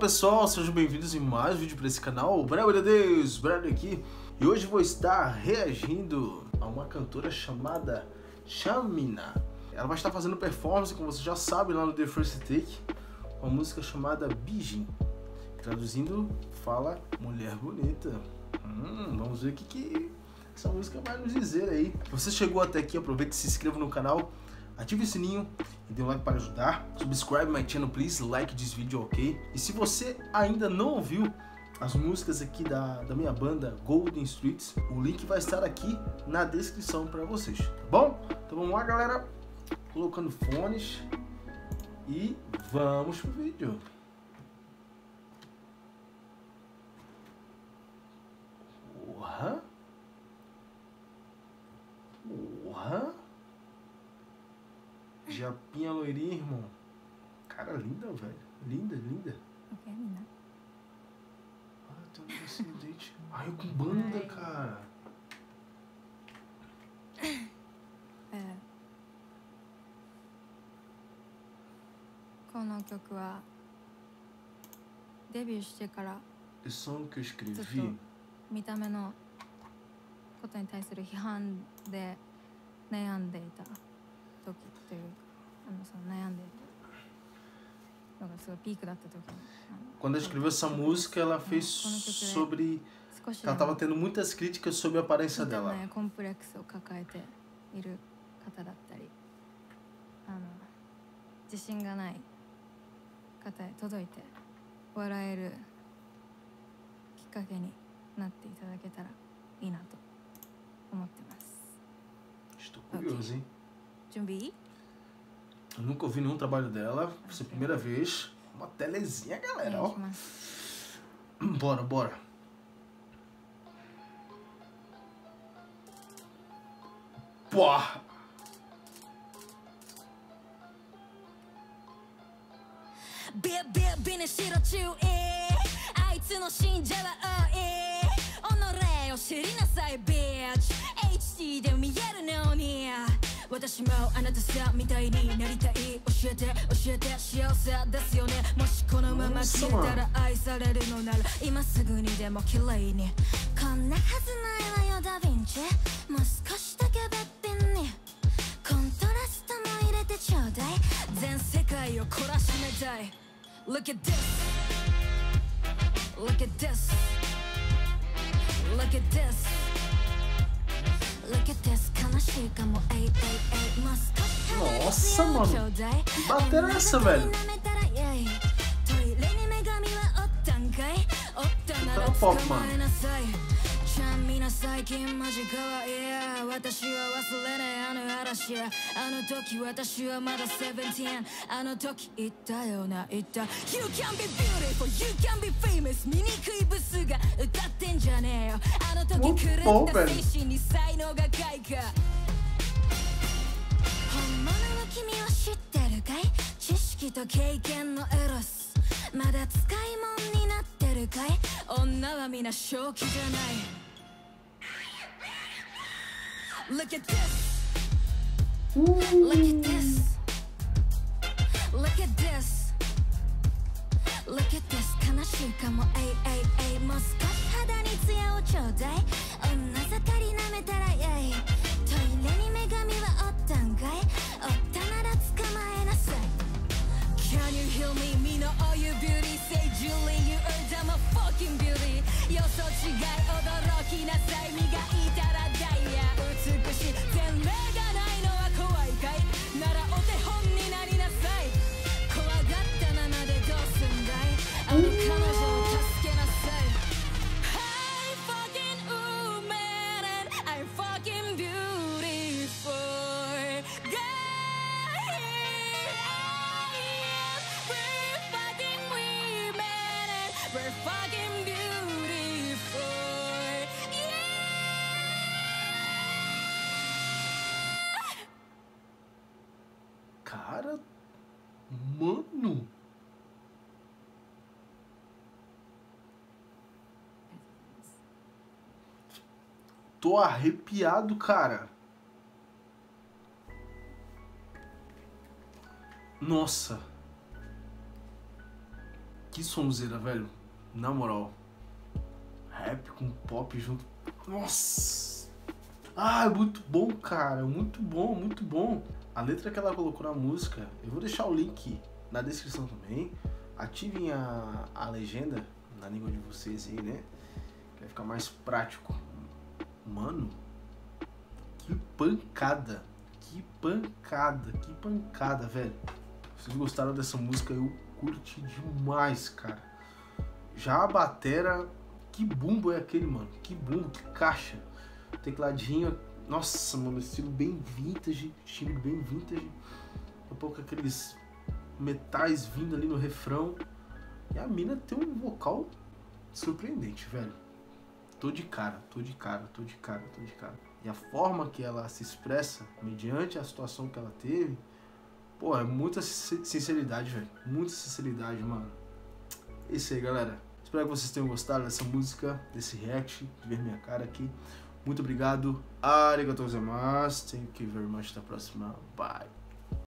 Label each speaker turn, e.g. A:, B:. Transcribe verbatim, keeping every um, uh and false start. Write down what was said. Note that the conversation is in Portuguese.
A: pessoal, sejam bem-vindos em mais um vídeo para esse canal. Bravo Deus, Bravo aqui. E hoje vou estar reagindo a uma cantora chamada Chamina. Ela vai estar fazendo performance, como você já sabe, lá no The First Take, uma música chamada Bijin. Traduzindo, fala mulher bonita. Hum, vamos ver o que, que essa música vai nos dizer aí. Se você chegou até aqui, aproveite e se inscreva no canal. Ative o sininho e dê um like para ajudar. Subscribe my channel, please. Like this video, ok? E se você ainda não ouviu as músicas aqui da, da minha banda Golden Streets, o link vai estar aqui na descrição para vocês, tá bom? Então vamos lá, galera. Colocando fones e vamos pro vídeo. Porra. Porra. Japinha loirinha, irmão. Cara, linda, velho. Linda, linda.
B: Ok, linda.
A: Ah, tem um descendente. Ai, com banda, cara.
B: É. この曲はデビューしてから
A: Esse som que eu
B: ずっと
A: escrevi
B: 見た目のことに対する批判で悩んでいた時というか、あのその悩んでいたのがすごいピークだった時に、
A: Quando ela escreveu essa música, ela fez sobre... Ela tava tendo muitas críticas sobre a aparência
B: 見た
A: dela.
B: 目コンプレックスを抱えている方だったり、あの自信がない方へ届いて笑えるきっかけになっていただけたらいいなと思ってます。
A: Estou curioso, hein?
B: 準備いい？
A: Eu nunca ouvi nenhum trabalho dela. Vai ser a primeira vez. Uma telezinha,
B: お
A: galera,
B: 願い
A: ó.
B: します。
A: Bora, bora. Porra!
C: Bibiにしろ注意、あいつの信者は多い。己を知りなさい、ビッチ。エイチディー で見えるのに、私もあなたさみたいになりたい。教えて教えて、幸せですよね。もしこのまま消えたら愛されるのなら今すぐにでも綺麗に。こんなはずないわよダヴィンチ。もう少しだけべっぴんにコントラストも入れてちょうだい。全世界を懲らしめたい。Look at this. Look at this. Look at this. Look at this. 悲しいかも。えいえいえい。もう少し離れてよちょうだい。
A: Que bateram essa, velho?
C: トイレに女神はおったんかい。おったなら捕まえなさい。ちゃんみな最近マジかわいい。私は忘れねえあの嵐。あの時私はまだセブンティーン。あの時言ったよな言った。 You can be beautiful, you can be famous。 醜いブスが歌ってんじゃねえよ。あの時狂った精神に才能が開花。本物の君を知ってるかい。知識と経験のエロス。まだ使い物になってるかい。女は皆正気じゃない。 Look at this. Look at this. Look at this. Look at this. 悲しいかも。えいえいえい。もう少し肌に艶をちょうだい。女盛り舐めたらやい。トイレに女神はおったんかい。おったなら捕まえなさい。 Can you heal me? Me no all you beauty. Say Julie, you are damn a fucking beauty. 予想違い驚きなさい。磨いたらダイヤ。美しい前例がないのは怖いかい。ならお手本になりなさい。怖がったままでどうすんだい。あの彼女を助けなさい。I'm fucking woman and I'm fucking beautiful. God, we're fucking women and we're fucking beautiful. Yeah.
A: Cara, mano. Tô arrepiado, cara. Nossa. Que sonzeira, velho. Na moral. Rap com pop junto. Nossa! Ah, é muito bom, cara. Muito bom, muito bom. A letra que ela colocou na música, eu vou deixar o link na descrição também. Ativem a, a legenda na língua de vocês aí, né? Vai ficar mais prático. Mano, que pancada. Que pancada, que pancada, velho. Vocês gostaram dessa música? Eu curti demais, cara. Já a batera, que bumbo é aquele, mano? Que bumbo, que caixa. Tecladinho, nossa, mano, estilo bem vintage, estilo bem vintage. Daqui a pouco aqueles metais vindo ali no refrão. E a mina tem um vocal surpreendente, velho. Tô de cara, tô de cara, tô de cara, tô de cara. E a forma que ela se expressa, mediante a situação que ela teve, pô, é muita sinceridade, velho. Muita sinceridade, mano. É isso aí, galera. Espero que vocês tenham gostado dessa música, desse react, de ver minha cara aqui. Muito obrigado. Arigatou gozaimasu. Thank you very much. Até a próxima. Bye.